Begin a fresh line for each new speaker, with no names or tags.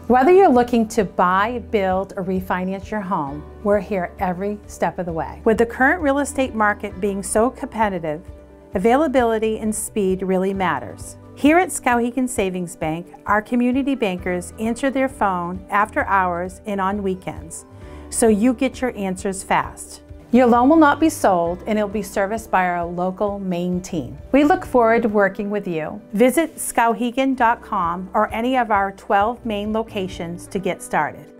Whether you're looking to buy, build, or refinance your home, we're here every step of the way. With the current real estate market being so competitive, availability and speed really matters. Here at Skowhegan Savings Bank, our community bankers answer their phone after hours and on weekends, so you get your answers fast. Your loan will not be sold, and it'll be serviced by our local Maine team. We look forward to working with you. Visit skowhegan.com or any of our 12 Maine locations to get started.